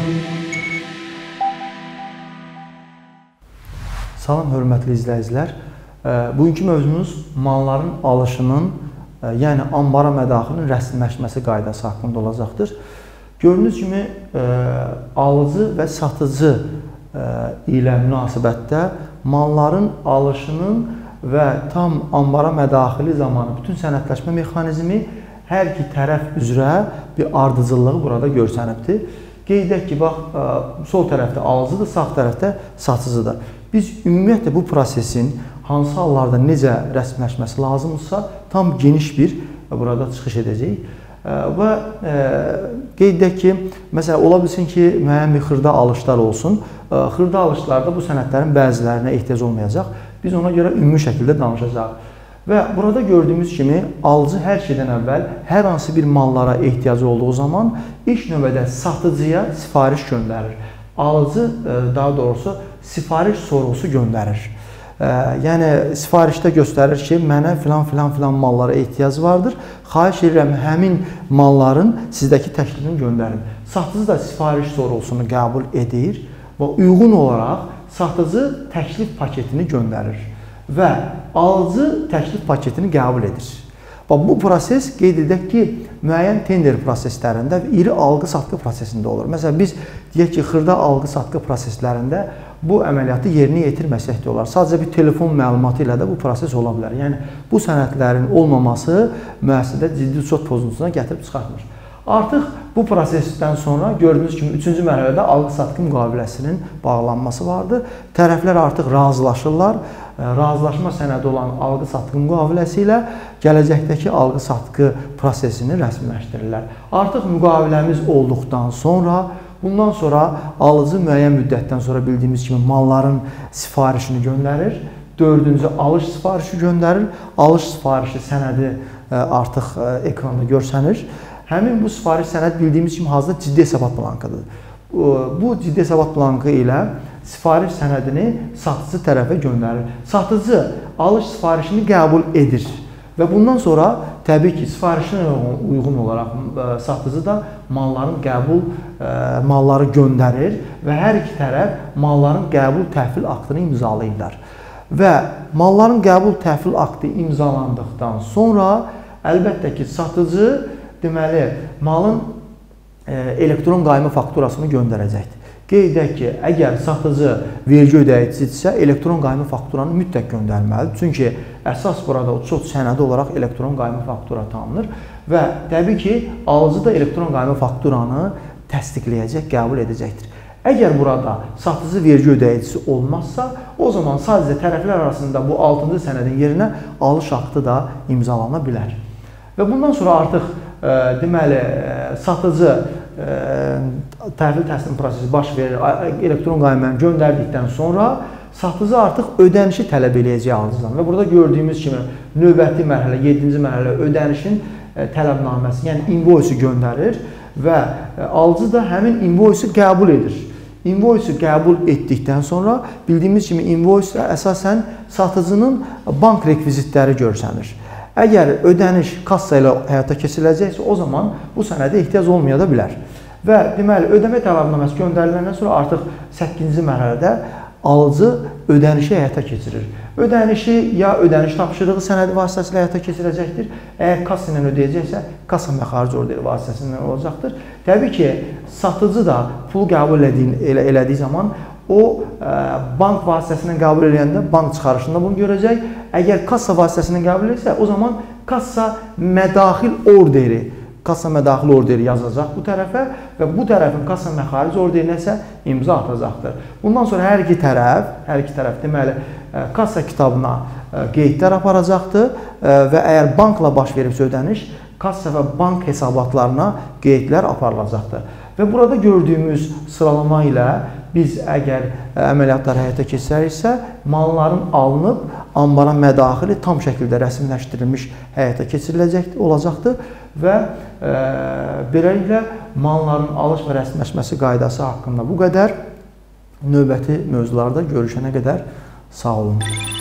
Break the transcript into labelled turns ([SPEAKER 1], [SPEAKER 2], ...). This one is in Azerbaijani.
[SPEAKER 1] Salam, hörmətli izləyicilər. Bugünkü mövzumuz malların alışının, yəni ambara mədaxilinin rəsmiləşməsi qaydası haqqında olacaqdır. Gördüyünüz kimi, alıcı və satıcı ilə münasibətdə malların alışının və tam ambara mədaxili zamanı bütün sənədləşmə mexanizmi hər iki tərəf üzrə bir ardıcıllığı burada görsənibdir. Qeyd edək ki, bax, sol tərəfdə alıcıdır, sağ tərəfdə satıcıdır. Biz ümumiyyətlə bu prosesin hansı hallarda necə rəsmiləşməsi lazımdırsa, tam geniş bir burada çıxış edəcəyik. Və qeyd edək ki, məsələn, ola bilsin ki, müəyyən bir xırda alışlar olsun. Xırda alışlarda bu sənədlərin bəzilərinə ehtiyac olmayacaq. Biz ona görə ümumi şəkildə danışacaq. Və burada gördüyümüz kimi, alıcı hər şeydən əvvəl hər hansı bir mallara ehtiyacı olduğu zaman ilk növbədə satıcıya sifariş göndərir. Alıcı, daha doğrusu, sifariş sorğusu göndərir. Yəni, sifarişdə göstərir ki, mənə filan mallara ehtiyac vardır. Xahiş edirəm, həmin malların sizdəki təklifini göndərin. Satıcı da sifariş sorğusunu qəbul edir və uyğun olaraq satıcı təklif paketini göndərir və alıcı təklif paketini qəbul edir. Bu proses qeyd edək ki, müəyyən tender proseslərində və iri alqı-satqı prosesində olur. Məsələn, biz deyək ki, xırda alqı-satqı proseslərində bu əməliyyatı yerinə yetirməsək də olar. Sadəcə bir telefon məlumatı ilə də bu proses ola bilər. Yəni, bu sənədlərin olmaması müəssisədə ciddi sot pozuntusuna gətirib çıxartmır. Artıq bu prosesdən sonra gördüyünüz kimi 3-cü mərhələdə alqı-satqı müqaviləsinin bağlanması vardır. Tərəflər artıq razılaşırlar. Razılaşma sənədi olan alqı-satqı müqaviləsi ilə gələcəkdəki alqı-satqı prosesini rəsmiləşdirirlər. Artıq müqaviləmiz olduqdan sonra, bundan sonra alıcı müəyyən müddətdən sonra bildiyimiz kimi malların sifarişini göndərir. 4-cü alış sifarişi göndərir. Alış sifarişi sənədi artıq ekranda görsənir. Həmin bu sifariş sənəd bildiyimiz kimi hazırda ciddi hesabat blankıdır. Bu ciddi hesabat blankı ilə sifariş sənədini satıcı tərəfə göndərir. Satıcı alış sifarişini qəbul edir və bundan sonra təbii ki, sifarişinə uyğun olaraq satıcı da malları göndərir və hər iki tərəf malların qəbul təhvil aktını imzalayırlar. Və malların qəbul təhvil aktı imzalandıqdan sonra əlbəttə ki, satıcı deməli, malın elektron qayma fakturasını göndərəcəkdir. Qeyd edək ki, əgər satıcı vergi ödəyicidirsə, elektron qayma fakturanı mütləq göndərməlidir. Çünki əsas burada çox sənədi olaraq elektron qayma faktura tanınır və təbii ki, alıcı da elektron qayma fakturanı təsdiqləyəcək, qəbul edəcəkdir. Əgər burada satıcı vergi ödəyicisi olmazsa, o zaman sadəcə tərəflər arasında bu 6-cı sənədin yerinə alış aktı da imzalana bilər. Və bundan sonra artıq deməli, satıcı təhvil təslim prosesi baş verir, elektron qaymanı göndərdikdən sonra satıcı artıq ödənişi tələb eləyəcək alıcıdan. Və burada gördüyümüz kimi növbəti mərhələ, 7-ci mərhələ ödənişin tələbnaməsi, yəni invoice göndərir və alıcı da həmin invoice qəbul edir. Invoice qəbul etdikdən sonra bildiyimiz kimi invoice əsasən satıcının bank rekvizitləri görsənir. Əgər ödəniş kassa ilə həyata keçiriləcəksə, o zaman bu sənədə ehtiyac olmaya da bilər. Və deməli, ödəmə tələbnaməsi göndəriləndən sonra artıq 8-ci mərhələdə alıcı ödənişi həyata keçirir. Ödənişi ya ödəniş tapşırığı sənədi vasitəsilə həyata keçirəcəkdir. Əgər kassa ilə ödəyəcəksə, kassa məxaric orderi vasitəsilə olacaqdır. Təbii ki, satıcı da pulu qəbul elədiyi zaman o bank vasitəsindən qəbul edəndə bank çıxarışında bunu görəcək. Əgər kassa vasitəsindən qəbul edirsə, o zaman kassa mədaxil orderi yazacaq bu tərəfə və bu tərəfin kassa məxaric orderinə isə imza atacaqdır. Bundan sonra hər iki tərəf deməli kassa kitabına qeydlər aparacaqdır və əgər bankla baş veribsə ödəniş, kassa və bank hesabatlarına qeydlər aparılacaqdır. Və burada gördüyümüz sıralama ilə biz əgər əməliyyatları həyata keçirəriksə, malların alınıb ambara mədaxili tam şəkildə rəsmiləşdirilmiş həyata keçiriləcəkdir və beləliklə malların alış və rəsmiləşməsi qaydası haqqında bu qədər. Növbəti mövzularda görüşənə qədər sağ olun.